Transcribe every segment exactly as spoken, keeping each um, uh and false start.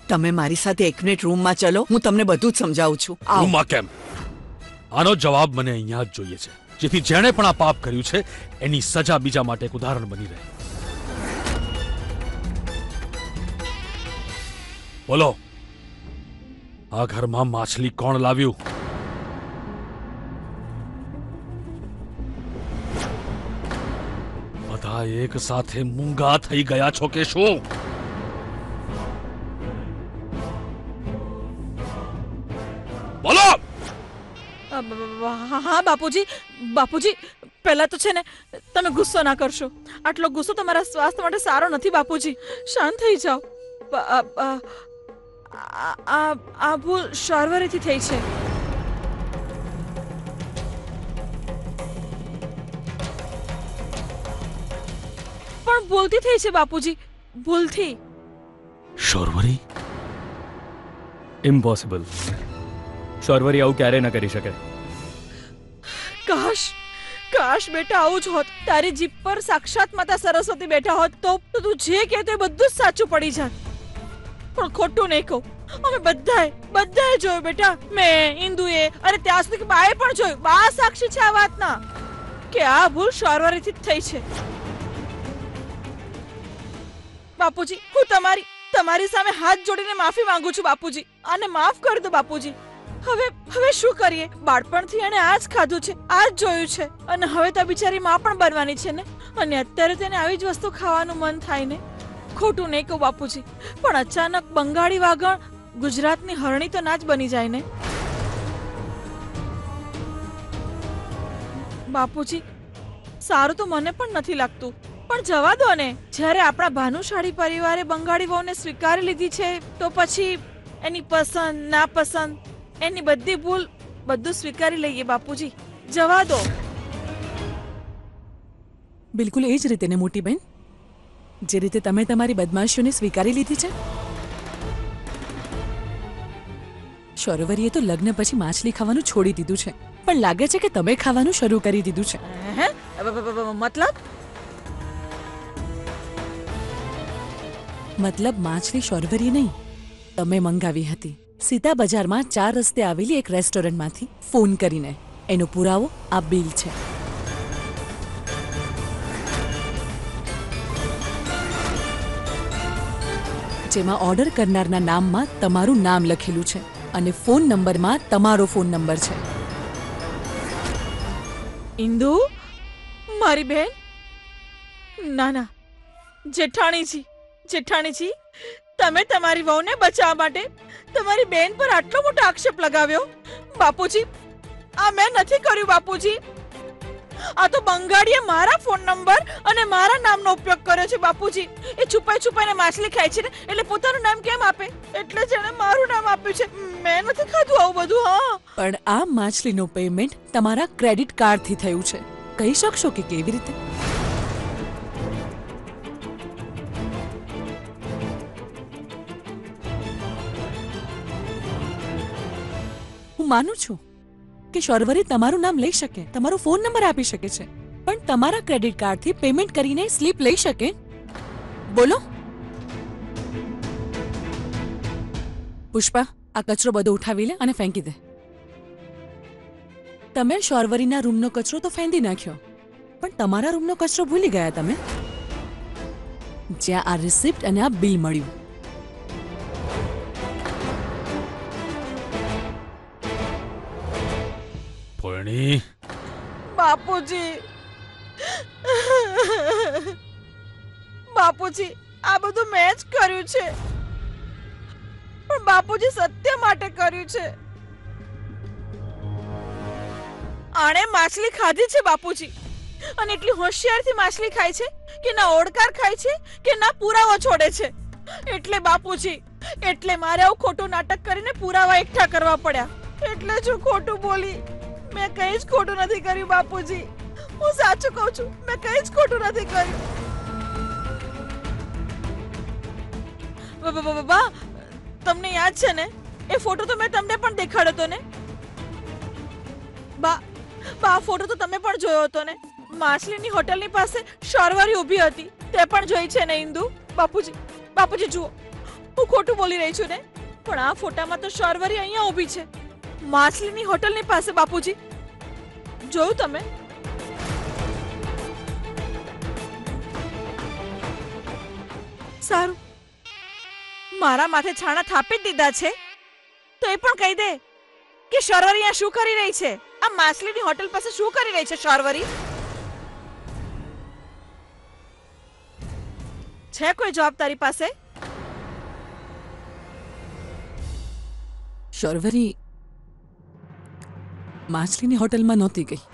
તમે મારી સાથે એક મિનિટ રૂમમાં ચલો, હું તમને બધું જ સમજાવું છું. રૂમમાં કેમ? આનો જવાબ મને અહીંયા જ જોઈએ છે, જેથી જેણે પણ આ પાપ કર્યું છે એની સજા બીજા માટે એક ઉદાહરણ બની રહે. બોલો, આ ઘરમાં માછલી કોણ લાવ્યું? બધા એક સાથે મૂંગા થઈ ગયા છો કે શું? બોલો. હા બાપુજી, બાપુજી પહેલા તો છે ને તમે ગુસ્સો ના કરશો. આટલો ગુસ્સો તમારા સ્વાસ્થ્ય માટે સારો નથી બાપુજી. શાંત થઈ જાઓ. આ ભૂલ શાર્વરીથી થઈ છે. પણ ભૂલથી થઈ છે બાપુજી, ભૂલથી. શાર્વરી? ઇમ્પોસિબલ. શાર્વરી આવું ક્યારે ન કરી શકે. કાશ કાશ બેટા આવું જ હોત. તારી જીભ પર સાક્ષાત માતા સરસ્વતી બેઠા હોત તો તું જે કહેતો એ બધું જ સાચું પડી જાત. પણ ખોટું નહીં કહું. અમે બધાએ બધાએ જોયું બેટા. મેં, ઇન્દુએ અને ત્યાં સુધી બાએ પણ જોયું. બા સાક્ષી છે આ વાતના કે આ ભૂલ શાર્વરીથી જ થઈ છે. બાપુજી, હું તમારી તમારી સામે હાથ જોડીને માફી માંગુ છું બાપુજી. આને માફ કરી દો બાપુજી. હવે હવે શું કરીએ? બાળપણથી એને આ જ ખાધું છે, આ જ જોયું છે, અને હવે તો બિચારી માં પણ બનવાની છે ને, અને અત્યારે તેને આવી જ વસ્તુ ખાવાનું મન થાય ને. ખોટું નહીં કહું બાપુજી, પણ અચાનક બંગાળી વાગણ ગુજરાતની હરણી તો ના જ બની જાય ને. બાપુજી, સારું તો મને પણ નથી લાગતું, પણ જવા દો ને. જ્યારે આપણા ભાનુશાળી પરિવારે બંગાળી વહુને સ્વીકારી લીધી છે તો પછી એની પસંદ નાપસંદ, એની બધી ભૂલ બધું સ્વીકારી લઈએ બાપુજી. જવા દો. બિલકુલ એ જ રીતે ને મોટી બહેન, જે રીતે તમે તમારી બદમાશીઓને સ્વીકારી લીધી છે. શાર્વરીએ તો લગ્ન પછી માછલી ખાવાનું છોડી દીધું છે, પણ લાગે છે કે તમે ખાવાનું શરૂ કરી દીધું છે. મતલબ મતલબ માછલી શાર્વરીએ નહીં, તમે મંગાવી હતી. સીતા બજારમાં ચાર રસ્તે આવેલી એક રેસ્ટોરન્ટમાંથી ફોન કરીને. એનો પુરાવો આ બિલ છે. જેમાં ઓર્ડર કરનારના નામમાં તમારું નામ લખેલું છે અને ફોન નંબરમાં તમારો ફોન નંબર છે. ઇન્દુ, મારી બહેન. ના ના જેઠાણીજી, જેઠાણીજી, તમે તમારી વહુને બચાવવા માટે તમારી બેન પર આટલો મોટો આક્ષેપ લગાવ્યો. બાપુજી, આ મેં નથી કર્યું બાપુજી. આ તો બંગાળીએ મારા ફોન નંબર અને મારા નામનો ઉપયોગ કર્યો છે બાપુજી. એ છુપાઈ છુપાઈને માછલી ખાય છે ને, એટલે પોતાનું નામ કેમ આપે? એટલે જ એણે મારું નામ આપ્યું છે. મેં નથી ખાધું આવું બધું. હા, પણ આ માછલીનું પેમેન્ટ તમારા ક્રેડિટ કાર્ડથી થયું છે. કહી શકશો કે કેવી રીતે? હું માનું છું કે શાર્વરી તમારું નામ લઈ શકે, તમારો ફોન નંબર આપી શકે છે, પણ તમારા ક્રેડિટ કાર્ડથી પેમેન્ટ કરીને સ્લીપ લઈ શકે? બોલો. પુષ્પા, આ કચરો બધો ઉઠાવી લે અને ફેંકી દે. તમે શાર્વરીના રૂમનો કચરો તો ફેંકી નાખ્યો, પણ તમારા રૂમનો કચરો ભૂલી ગયા તમે, જ્યાં આ રિસિપ્ટ અને આ બિલ મળ્યું. બાપુજી, બાપુજી, આ બધું મેં જ કર્યું છે, પણ બાપુજી સત્ય માટે કર્યું છે. આણે માછલી ખાધી છે બાપુજી, અને એટલી હોશિયારથી માછલી ખાય છે કે ના ઓડકાર ખાય છે કે ના પુરાવો છોડે છે. એટલે બાપુજી, એટલે મારે આવું ખોટું નાટક કરીને પુરાવા એકઠા કરવા પડ્યા. એટલે જ હું ખોટું બોલી. મેં કઈ જ ખોટું નથી કર્યું બાપુજી. હું સાચું કહું છું, મેં કઈ જ ખોટું નથી કર્યું. બાબા, તમને યાદ છે ને એ ફોટો તો મેં તમને પણ દેખાડ્યો હતો ને? બા બા ફોટો તો તમે પણ જોયો હતો ને? માછલીની હોટલની પાસે શાર્વરી ઊભી હતી, તે પણ જોઈ છે ને ઇન્દુ? બાપુજી, બાપુજી જુઓ, હું ખોટું બોલી રહી છું ને? પણ આ ફોટામાં તો શર્વરી અહીંયા ઊભી છે, માછલીની હોટલની પાસે. બાપુજી, જોયું તમે? સારું, મારા માથે છાણા થાપી જ દીધા છે તો એ પણ કહી દે કે શર્વરી અહીંયા શું કરી રહી છે? આ માછલીની હોટલ પાસે શું કરી રહી છે શર્વરી? છે કોઈ જવાબ તારી પાસે? શર્વરી માછલીની હોટલમાં નહોતી ગઈ.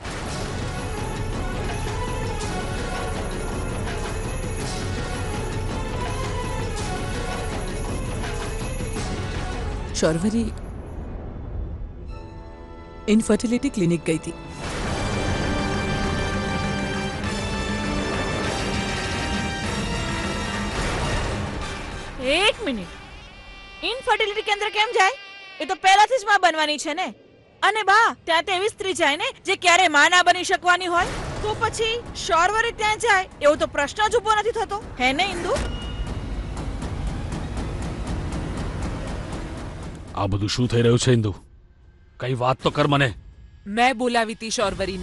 શર્વરી ઇનફર્ટિલિટી ક્લિનિક ગઈ હતી. એક મિનિટ, ઇનફર્ટિલિટી કેન્દ્ર કેમ જાય? એ તો પહેલાથી જ માં બનવાની છે ને. અને બા, ત્યાં તો એવી સ્ત્રી જાય ને જે ક્યારે માં ના બની શકવાની હોય. તો પછી શર્વરી ત્યાં જાય એવો તો પ્રશ્ન જ ઉભો નથી થતો, હે ને ઇન્દુ? આ બધું શું થઈ રહ્યું છે ઇન્દુ? કઈ વાત તો કર મને. મેં બોલાવી હતી શર્વરીને.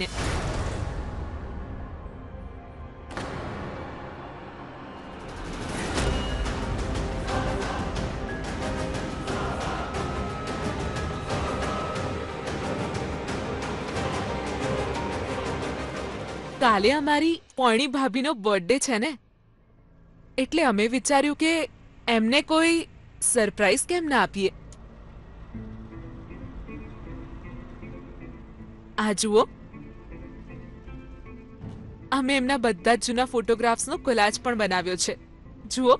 કાલે અમારી પોણી ભાભીનો બર્થડે છે ને, એટલે અમે વિચાર્યું કે એમને કોઈ સરપ્રાઈઝ કેમ ના આપીએ. આ જુઓ, અમે એમના બધા જ જૂના ફોટોગ્રાફ્સનો કોલાજ પણ બનાવ્યો છે. જુઓ.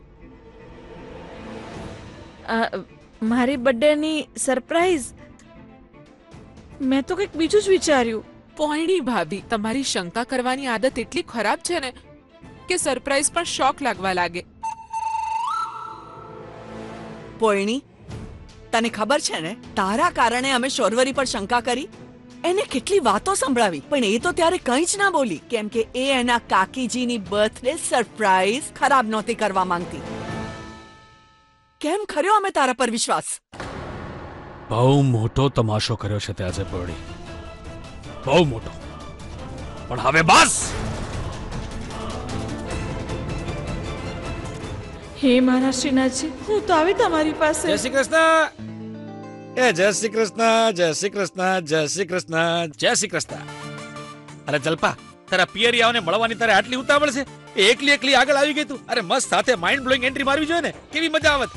મારી બર્થડેની સરપ્રાઈઝ? મેં તો કંઈક બીજું જ વિચાર્યું. પોણી ભાભી, તમારી શંકા કરવાની આદત એટલી ખરાબ છે ને કે સરપ્રાઈઝ પણ શોક લાગવા લાગે. પોયણી, તને ખબર છે ને, તારા કારણે અમે શર્વરી પર શંકા કરી. એને કેટલી વાતો સંભળાવી, પણ એ તો ત્યારે કંઈ જ ના બોલી, કેમ કે એ એના કાકીજીની બર્થડે સરપ્રાઈઝ ખરાબ નહોતી કરવા માંગતી. કેમ કર્યો અમે તારા પર વિશ્વાસ? બહુ મોટો તમાશો કર્યો છે તે આજે પોણી, બહુ મોટો. પણ હવે બસ. હે મારા શ્રીનાથજી, હું તો આવી તમારી પાસે. જય શ્રી કૃષ્ણ. એ જય શ્રી કૃષ્ણ, જય શ્રી કૃષ્ણ, જય શ્રી કૃષ્ણ, જય શ્રી કૃષ્ણ. અરે જલ્પા, તારા પિયરિયાઓને મળવાની તારે આટલી ઉતાવળ છે? એ એકલી એકલી આગળ આવી ગઈ તું. અરે મસ્ત સાથે માઇન્ડ બ્લોઈંગ એન્ટ્રી મારવી જોઈએ ને, કેવી મજા આવત.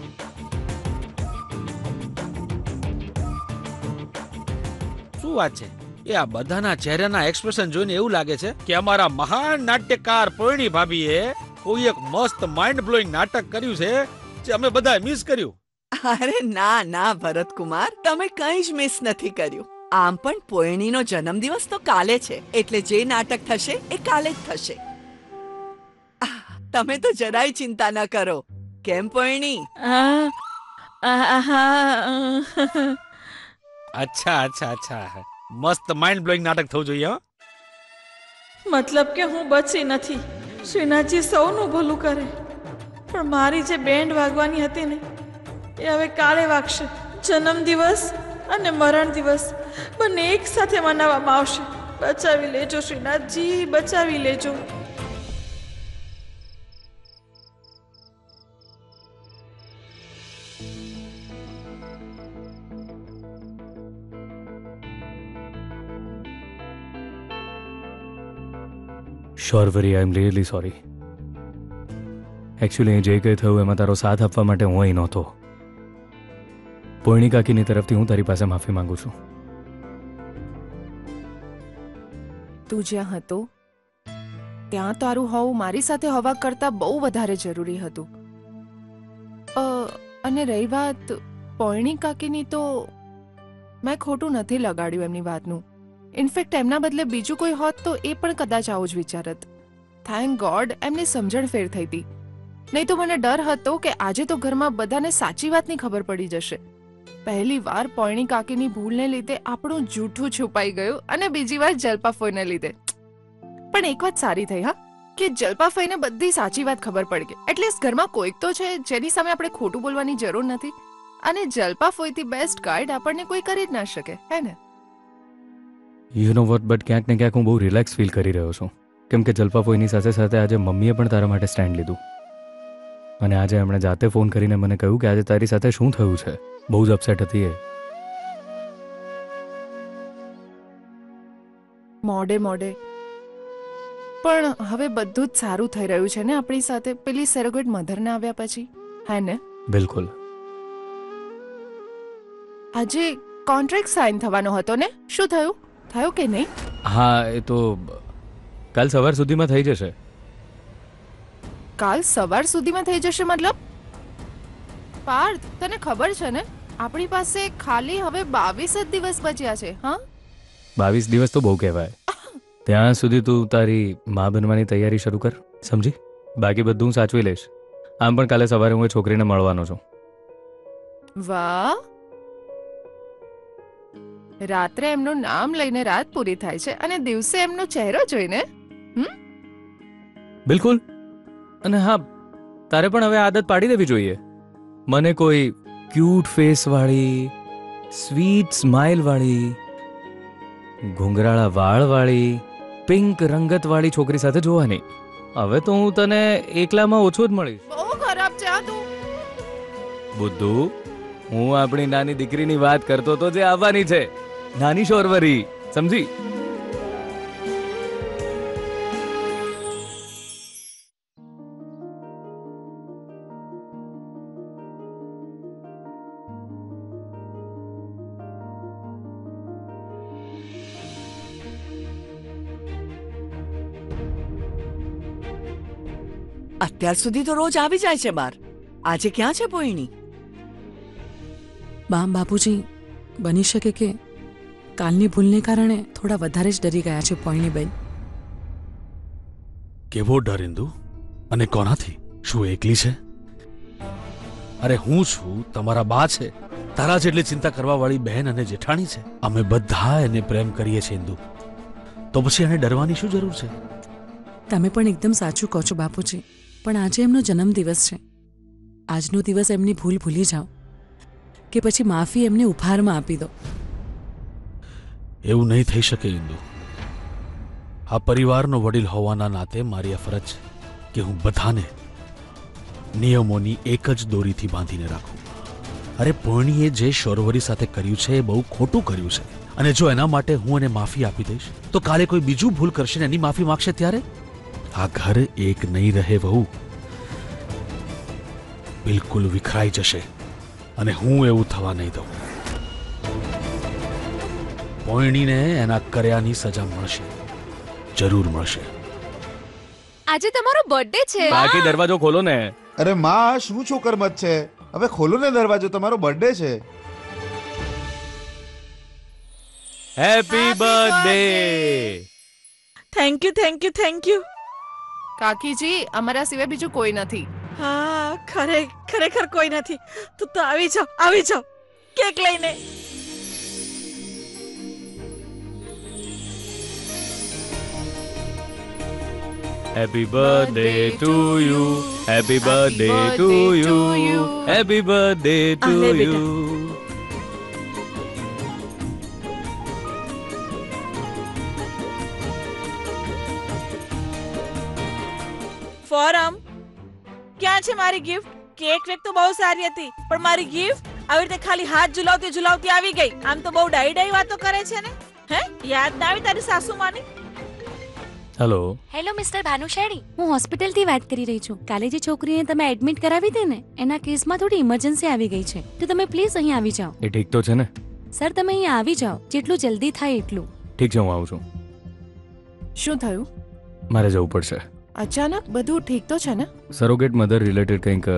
શું વાત છે? એ આ બધાના ચહેરાના એક્સપ્રેશન જોઈને એવું લાગે છે કે અમારા મહાન નાટ્યકાર પોયણી ભાભીએ કોઈ એક મસ્ત માઇન્ડ બ્લોઈંગ નાટક કર્યું છે જે અમે બધા મિસ કર્યું. અરે ના ના ભરતકુમાર, તમે કંઈ જ મિસ નથી કર્યું. આમ પણ પોયણીનો જન્મદિવસ તો કાલે છે, એટલે જે નાટક થશે એ કાલે જ થશે. આહ, તમે તો જરાય ચિંતા ન કરો. કેમ પોયણી? આ, આ, હા, અચ્છા અચ્છા અચ્છા, મસ્ત માઇન્ડ બ્લોઈંગ નાટક થવું જોઈએ. હો, મતલબ કે હું બચી નથી. શ્રીનાથજી સૌનું ભલું કરે, પણ મારી જે બેન્ડ વાગવાની હતી ને એ હવે કાલે વાગશે. જન્મદિવસ અને મરણ દિવસ બંને એક સાથે મનાવવામાં આવશે. બચાવી લેજો શ્રીનાથજી, બચાવી લેજો. Sharvari, I am really sorry. Actually જે કંઈ થયું એમાં તારો સાથ આપવા માટે હું અહીં નહોતો. પોયણી કાકીની તરફથી હું તારી પાસે માફી માંગુ છું. તું જ્યાં હતો ત્યાં તારું હોવું મારી સાથે હોવા કરતાં બહુ વધારે જરૂરી હતું. અ, અને રહી વાત પોયણી કાકીની, તો મેં ખોટું નથી લગાડ્યું એમની વાતનું. ઇનફેક્ટ એમના બદલે બીજું કોઈ હોત તો એ પણ કદાચ આવું જ વિચારત. થેન્ક ગોડ એમની સમજણ ફેર થઈ હતી. નહીં તો મને ડર હતો કે આજે તો ઘરમાં બધાને સાચી વાતની ખબર પડી જશે. પહેલી વાર પોયણી કાકીની ભૂલને લીધે આપણું જૂઠું છુપાઈ ગયું, અને બીજી વાર જલપા ફોઈને લીધે. પણ એક વાત સારી થઈ, હા, કે જલપાફઈને બધી સાચી વાત ખબર પડી ગઈ. એટલીસ્ટ ઘરમાં કોઈક તો છે જેની સામે આપણે ખોટું બોલવાની જરૂર નથી. અને જલપાફોઈથી બેસ્ટ ગાઈડ આપણને કોઈ કરી જ ના શકે, હે ને? યુ નો વોટ, બટ ક્યાંક ને ક્યાંક હું બહુ રિલેક્સ ફીલ કરી રહ્યો છું. કેમ કે જલપાફોઈની સાથે સાથે આજે મમ્મીએ પણ તારા માટે સ્ટેન્ડ લીધું. અને આજે એમણે જાતે ફોન કરીને મને કહ્યું કે આજે તારી સાથે શું થયું છે. બહુ જ અપસેટ હતી એ. મોડે મોડે પણ હવે બધું જ સારું થઈ રહ્યું છે ને આપણી સાથે, પેલી સેરોગેટ મધરને આવ્યા પછી, હે ને? બિલકુલ. આજે કોન્ટ્રાક્ટ સાઇન થવાનો હતો ને? શું થયું? થયું કે નહીં? હા, એ તો કાલ સવાર સુધીમાં થઈ જશે. કાલ સવાર સુધીમાં થઈ જશે મતલબ? પાર્થ, તને ખબર છે ને આપણી પાસે ખાલી હવે બાવીસ જ દિવસ બચ્યા છે. હા, બાવીસ દિવસ તો બહુ કહેવાય. ત્યાં સુધી તું તારી મા બનવાની તૈયારી શરૂ કર, સમજી? બાકી બધું હું સાચવી લઈશ. આમ પણ કાલે સવારે હું એ છોકરીને મળવાનો છું. વાહ, રાત્રે એમનું નામ લઈને રાત પૂરી થાય છે અને દિવસે એમનો ચહેરો જોઈને. હમ, બિલકુલ. અને હા, તારે પણ હવે આદત પાડી દેવી જોઈએ. મને કોઈ ક્યુટ ફેસ વાળી, સ્વીટ સ્માઇલ વાળી, ઘૂંઘરાળા વાળ વાળી, પિંક રંગત વાળી છોકરી સાથે જોવાની. હવે તો હું તને એકલામાં ઓછો જ મળીશ. બહુ ખરાબ છે આ તું. બુદ્ધુ, હું આપણી નાની દીકરીની વાત કરતો તો જે આવવાની છે, નાની શોરવરી, સમજી? અત્યાર સુધી તો રોજ આવી જાય છે બહાર. આજે ક્યાં છે પોઈણી? બા બાપુજી, બની શકે કે કાલની ભૂલને કારણે થોડા વધારે જ ડરી ગયા છે પોઈણીબેન. કેવો ડર ઇન્દુ? અને કોનાથી? શું એકલી છે? અરે હું છું, તમારા બા છે, તારા જેટલી ચિંતા કરવા વાળી બહેન અને જેઠાણી છે. અમે બધા એને પ્રેમ કરીએ છીએ ઇન્દુ, તો પછી એને ડરવાની શું જરૂર છે? તમે પણ એકદમ સાચું કહો છો બાપુજી, પણ આજે એમનો જન્મદિવસ છે. આજનો દિવસ એમની ભૂલ ભૂલી જાઓ કે પછી માફી એમને ઉપહારમાં આપી દો. એવું નહીં થઈ શકે ઇન્દુ. આ પરિવારનો વડીલ હોવાના નાતે મારી આ ફરજ છે કે હું બધાને નિયમોની એક જ દોરીથી બાંધીને રાખું. અરે પોણીએ જે શોરવરી સાથે કર્યું છે એ બહુ ખોટું કર્યું છે, અને જો એના માટે હું એને માફી આપી દઈશ તો કાલે કોઈ બીજું ભૂલ કરશે ને એની માફી માંગશે ત્યારે આ ઘર એક નહીં રહે વહુ, બિલકુલ વિખરાઈ જશે. અને હું એવું થવા નહીં દઉં. પોઈણીને એના કર્યાની સજા મળશે, જરૂર મળશે. આજે તમારો બર્થડે છે. બાકી દરવાજો ખોલો ને. અરે માં, શું છોકર મત છે? હવે ખોલો ને દરવાજો, તમારો બર્થડે છે. Happy birthday. Thank you thank you thank you. કાકીજી, અમારા સિવાય બીજું કોઈ નથી. હા, ખરે ખરેખર કોઈ નથી. તું તો આવી જાઓ, આવી જાઓ કેક લઈને. Happy birthday to you, happy birthday to you, happy birthday to આ લે બેટા. યુ. ફોરમ, ક્યાં છે મારી ગિફ્ટ? કેક વેક તો બહુ સારી હતી, પણ મારી ગિફ્ટ આવી રીતે ખાલી હાથ ઝુલાવતી ઝુલાવતી આવી ગઈ. આમ તો બહુ ડાઈ ડાઈ વાતો કરે છે ને. હે, યાદ ના આવી તારી સાસુમાની? હેલો. હેલો મિસ્ટર ભાનુશાળી, હું હોસ્પિટલથી વાત કરી રહી છું. કાલે જે છોકરીને તમે એડમિટ કરાવી હતી ને, એના કેસમાં થોડી ઇમરજન્સી આવી ગઈ છે, તો તમે પ્લીઝ અહીં આવી જાઓ. એ ઠીક તો છે ને? સર, તમે અહીં આવી જાઓ, જેટલું જલ્દી થાય એટલું. ઠીક છે, હું આવું છું. શું થયું? મારે જવું પડશે. અચાનક બધું ઠીક તો છે ને? સરોગેટ મધર રિલેટેડ કંઈક.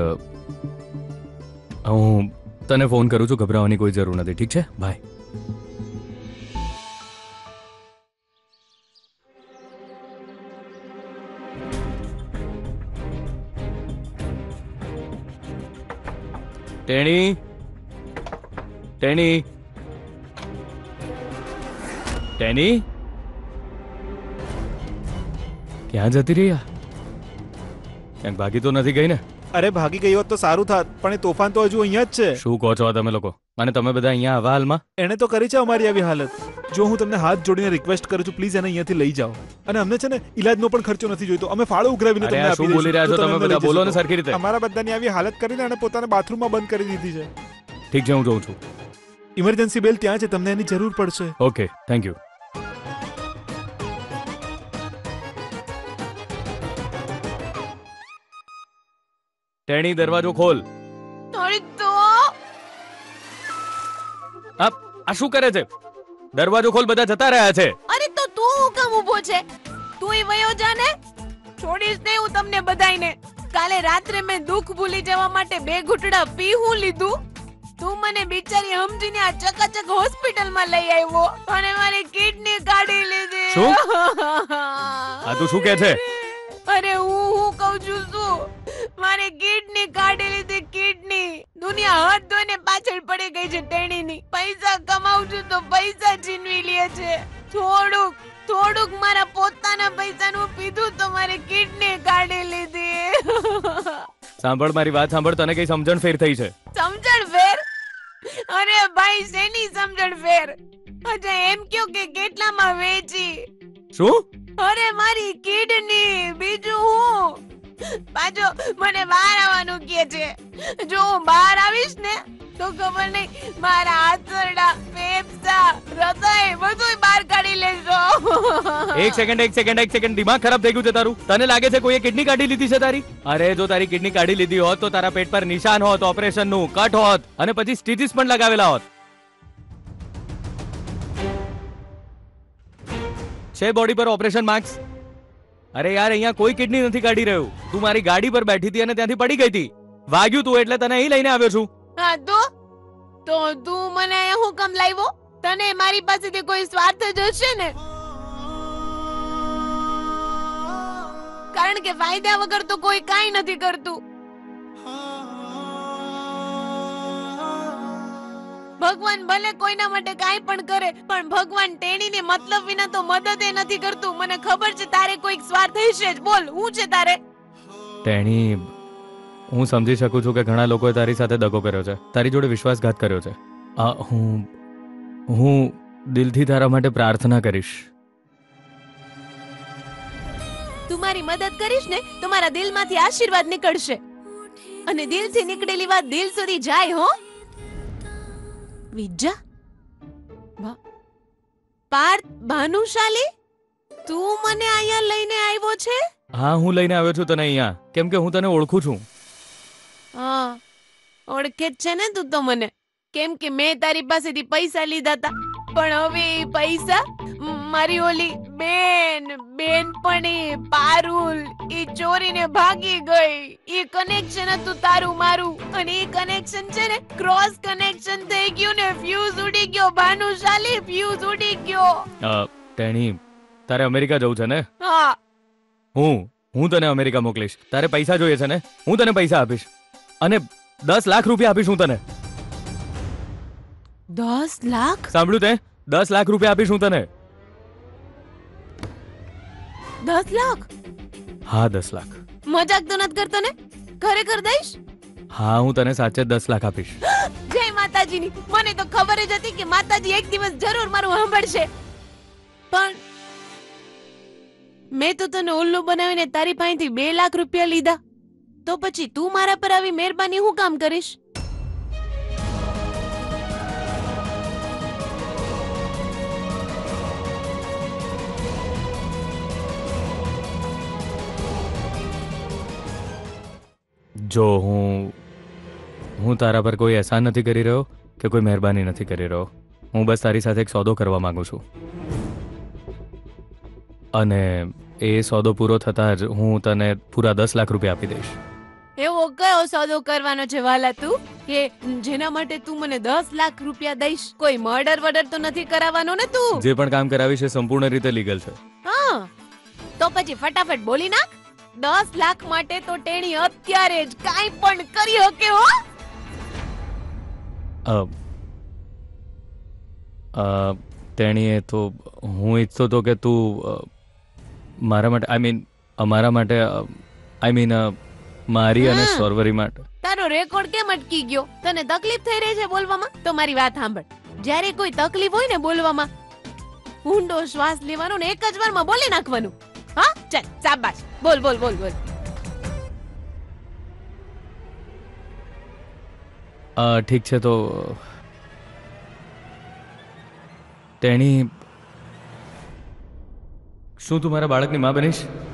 હું તને ફોન કરું છું, ગભરાવાની કોઈ જરૂર નથી. ઠીક છે, બાય. ટેણી, ટેણી, ટેણી, ક્યાં જતી રહી? ક્યાંક ભાગી તો નથી ગઈ ને? અરે ભાગી ગઈ હોત તો સારું થાત, પણ એ તોફાન તો હજુ અહીંયા જ છે. શું કહો છો તમે લોકો? અને તમે બધા અહીંયા આવા હાલમાં? એને તો કરી છે અમારી આવી હાલત. જો હું તમને હાથ જોડીને રિક્વેસ્ટ કરું છું, પ્લીઝ એને અહીંયાથી લઈ જાઓ. અને અમને છે ને ઇલાજનો પણ ખર્ચો નથી જોઈતો, અમે ફાળો ઉઘરાવીને અરે તમને આ આપી શું બોલી રહ્યા છો દઈશું. તમે બધા? બોલો ને સરખી રીતે. અમારા બધાની આવી હાલત કરીને એને પોતાના બાથરૂમમાં બંધ કરી દીધી છે. ઠીક છે, હું જોઉં છું. ઇમરજન્સી બેલ ત્યાં છે, તમને એની જરૂર પડશે. Okay, thank you. ટેણી, દરવાજો ખોલ. થોડી તો આ આ શું કરે છે? દરવાજો ખોલ, બધા જતા રહ્યા છે. અરે તો તું હું કામ ઊભો છે? તું ય વયો જા ને. છોડીશ નહીં હું તમને બધાયને. કાલે રાત્રે મેં દુઃખ ભૂલી જવા માટે બે ઘૂંટડા પી હું લીધું. તું મને બિચારી સમજીને આ ચકાચક હોસ્પિટલમાં લઈ આવ્યો અને મારી કિડની કાઢી લીધી. શું? આ તું શું કહે છે? અરે હું હું કહું છું શું? મારી કિડની કાઢી લીધી, કિડની. દુનિયા હાથ ધોઈને પાછળ પડી ગઈ છે ટેણીની. પૈસા કમાઉં છું તો પૈસા છીનવી લે છે. થોડુંક થોડુંક મારા પોતાના પૈસાનું પીધું તો મારી કિડની કાઢી લીધી. સાંભળ, મારી વાત સાંભળ. તને કઈ સમજણ ફેર થઈ છે? સમજણ ફેર? અરે ભાઈ, શેની સમજણ ફેર? અચ્છા એમ કયો કે કેટલામાં વેચી? શું? અરે મારી કિડની. બીજું હું? પાછો મને બહાર આવવાનું કહે છે. જો હું બહાર આવીશ ને તો ખબર નહીં મારા આંતરડા, ફેફસા, હૃદય બધું બહાર કાઢી લેશો. એક સેકન્ડ એક સેકન્ડ એક સેકન્ડ દિમાગ ખરાબ થઈ ગયું છે તારું? તને લાગે છે કોઈએ કિડની કાઢી લીધી છે તારી? અરે જો તારી કિડની કાઢી લીધી હોત તો તારા પેટ પર નિશાન હોત, ઓપરેશન નું કટ હોત અને પછી સ્ટીચીસ પણ લગાવેલા હોત. છે બોડી પર ઓપરેશન માર્ક્સ? અરે યાર, અહીંયા કોઈ કિડની નથી કાઢી રહ્યું. તું મારી ગાડી પર બેઠી હતી અને ત્યાંથી પડી ગઈ હતી. વાગ્યું તું એટલે તને અહીં લઈને આવ્યો છું. હા તો તો તું મને અહીંયા હું કામ લાવ્યો? તને મારી પાસેથી કોઈ સ્વાર્થ જ હશે ને? કારણ કે ફાયદા વગર તો કોઈ કાઈ નથી કરતું. ભગવાન ભલે કોઈના માટે કાઈ પણ કરે, પણ ભગવાન ટેણીને મતલબ વિના તો મદદ એ નથી કરતું. મને ખબર છે તારે કોઈક સ્વાર્થ હશે જ. બોલ, હું છે તારે? ટેણી, હું સમજી શકું છું કે ઘણા લોકોએ તારી સાથે દગો કર્યો છે, તારી જોડે વિશ્વાસઘાત કર્યો છે. આ હું હું દિલથી તારા માટે પ્રાર્થના કરીશ. તું મારી મદદ કરીશ ને તો મારા દિલમાંથી આશીર્વાદ નીકળશે. અને દિલથી નીકળેલી વાત દિલ સુધી જાય. હો વિજા, પાર્થ, ભાનુશાલી, તું મને અહીંયા લઈને આવ્યો છે? હા, હું લઈને આવ્યો છું તને અહીંયા કેમ કે હું તને ઓળખું છું. હા, ઓળખે જ છે ને તું તો મને. કેમ કે મેં તારી પાસેથી પૈસા લીધા હતા, પણ હવે એ પૈસા મારી ઓલી બેન બેનપણી પારુલ ઈ ચોરીને ભાગી ગઈ. ઈ કનેક્શન હતું તારું મારું, અને ઈ કનેક્શન છે ને ક્રોસ કનેક્શન થઈ ગયું ને ફ્યુઝ ઉડી ગયો. ભાનુશાલી, ફ્યુઝ ઉડી ગયો. ટેણી, તારે અમેરિકા જવું છે ને? હા. હું હું તને અમેરિકા મોકલીશ. તારે પૈસા જોઈએ છે ને? હું તને પૈસા આપીશ અને દસ લાખ રૂપિયા આપીશ હું તને. દસ લાખ? સાંભળ્યું તે? દસ લાખ રૂપિયા આપીશ હું તને. દસ લાખ? હા, દસ લાખ. મજાક તો નથી કરતો ને? ખરેખર દઈશ? હા, હું તને સાચે દસ લાખ આપીશ. જય માતાજીની. મને તો ખબર જ હતી કે માતાજી એક દિવસ જરૂર મારું સાંભળશે. પણ મેં તો તને ઉલ્લુ બનાવીને તારી પાસેથી બે લાખ રૂપિયા લીધા, તો પછી તું મારા પર આવી મહેરબાની હું કામ કરીશ? જો હું હું તારા પર કોઈ એહસાન નથી કરી રહ્યો કે કોઈ મહેરબાની નથી કરી રહ્યો. હું બસ તારી સાથે એક સોદો કરવા માંગુ છું, અને એ સોદો પૂરો થતા જ હું તને પૂરા દસ લાખ રૂપિયા આપી દઈશ. એવો કયો સોદો કરવાનો છે વાલા તું કે જેના માટે તું મને દસ લાખ રૂપિયા દઈશ? કોઈ મર્ડર વર્ડર તો નથી કરાવવાનો ને તું? જે પણ કામ કરાવીશ એ સંપૂર્ણ રીતે લીગલ છે. હા, તો પછી ફટાફટ બોલી નાખ. દસ લાખ માટે તો ટેણી અત્યારે જ કાઈ પણ કરી શકે. હો તેણીએ તો હું ઈચ્છતો હતો કે તું મારા માટે આઈ મીન અમારા માટે આઈ મીન મારી અને હા. સૌરવરી માટે. તારો રેકોર્ડ કેમ અટકી ગયો? તને તકલીફ થઈ રહી છે બોલવામાં? તો મારી વાત સાંભળ. જ્યારે કોઈ તકલીફ હોય ને બોલવામાં, ઊંડો શ્વાસ લેવાનો ને એક જ વારમાં બોલી નાખવાનું. હા, ચાલ શાબાશ. બોલ બોલ બોલ બોલ. અ, ઠીક છે તો તેણી, શું તું મારા બાળકની માં બનીશ?